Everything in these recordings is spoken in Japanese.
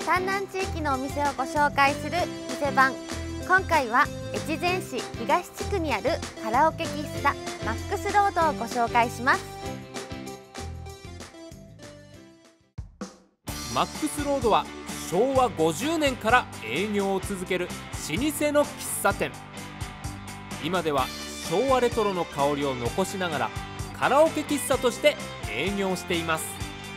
山南地域のお店をご紹介する店番。今回は越前市東地区にあるカラオケ喫茶マックスロードをご紹介します。 マックスロードは昭和50年から営業を続ける老舗の喫茶店。今では昭和レトロの香りを残しながらカラオケ喫茶として営業しています。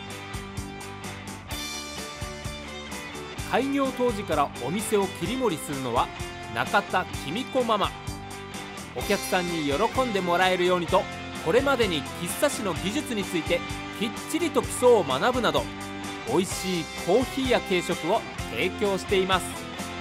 開業当時からお店を切り盛りするのは中田公子ママ。お客さんに喜んでもらえるようにと、これまでに喫茶師の技術についてきっちりと基礎を学ぶなど、美味しいコーヒーや軽食を提供しています。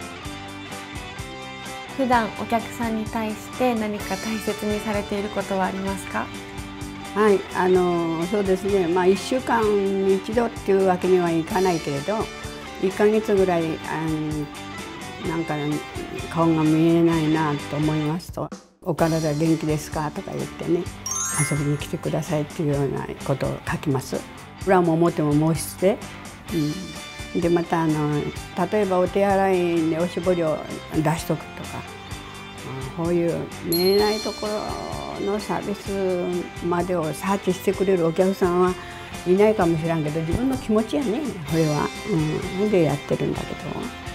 普段お客さんに対して何か大切にされていることはありますか？ はい、そうですね、1週間に1度っていうわけにはいかないけれど、1ヶ月ぐらいなんか顔が見えないなと思いますと「お体元気ですか?」とか言ってね、遊びに来てくださいっていうようなことを書きます。裏も表も申して、でまた例えばお手洗いでおしぼりを出しとくとか、こういう見えないところのサービスまでをサーチしてくれるお客さんはいないかもしれんけど、自分の気持ちやね、これは。でやってるんだけど。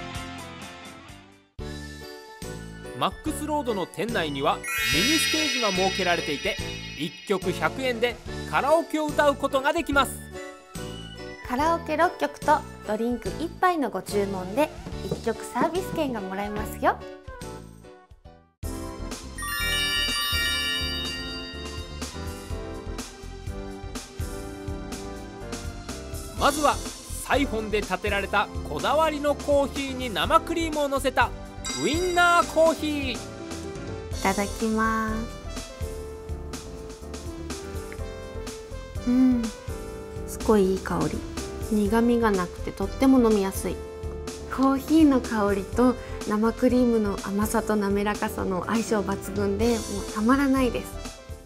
マックスロードの店内にはミニステージが設けられていて、1曲100円でカラオケを歌うことができます。 カラオケ6曲とドリンク1杯のご注文で1曲サービス券がもらえますよ。 まずはサイフォンで立てられたこだわりのコーヒーに生クリームをのせたウインナーコーヒー。 いただきます。すごいいい香り。苦みがなくてとっても飲みやすい。コーヒーの香りと生クリームの甘さと滑らかさの相性抜群で、もうたまらないです。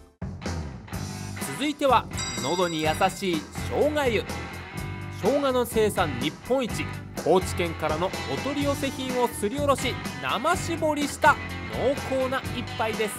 続いては喉に優しい生姜湯。生姜の生産日本一、高知県からのお取り寄せ品をすりおろし生搾りした濃厚な一杯です。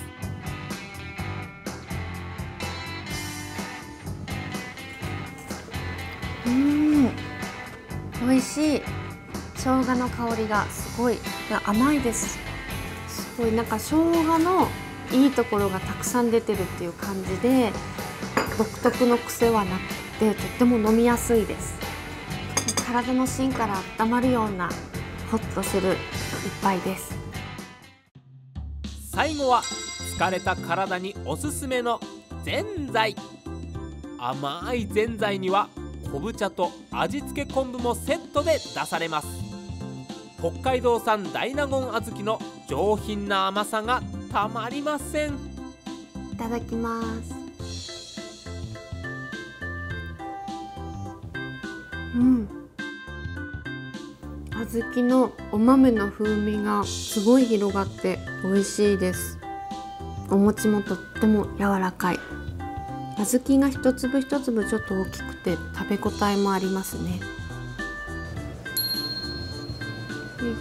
美味しい。生姜の香りがすごい甘いです。すごいなんか生姜のいいところがたくさん出てるっていう感じで、独特の癖はなくてとっても飲みやすいです。体の芯から温まるようなホッとする一杯です。 最後は疲れた体におすすめのぜんざい。甘いぜんざいには昆布茶と味付け昆布もセットで出されます。北海道産大納言小豆の上品な甘さがたまりません。 いただきます。小豆のお豆の風味がすごい広がって美味しいです。お餅もとっても柔らかい。小豆が一粒一粒ちょっと大きくて食べ応えもありますね。よい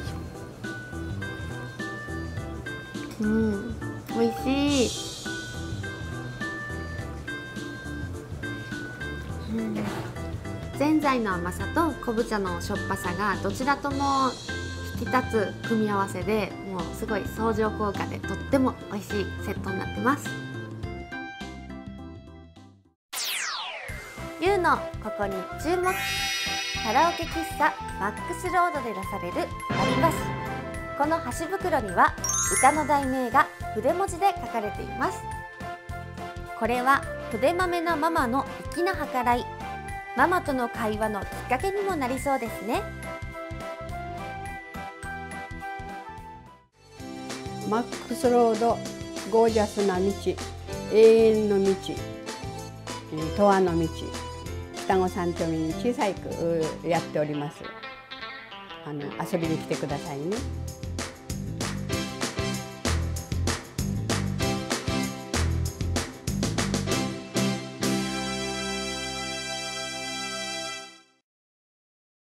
しょ。美味しい。ぜんざいの甘さと昆布茶のしょっぱさがどちらとも引き立つ組み合わせで、もうすごい相乗効果でとっても美味しいセットになってます。 ゆうのここに注目。カラオケ喫茶マックスロードで出される割り箸。この箸袋には歌の題名が筆文字で書かれています。これは筆豆のママの粋な計らい。ママとの会話のきっかけにもなりそうですね。 マックスロード、ゴージャスな道、永遠の道、永遠の道、双子三丁目に小さい区やっております。遊びに来てくださいね。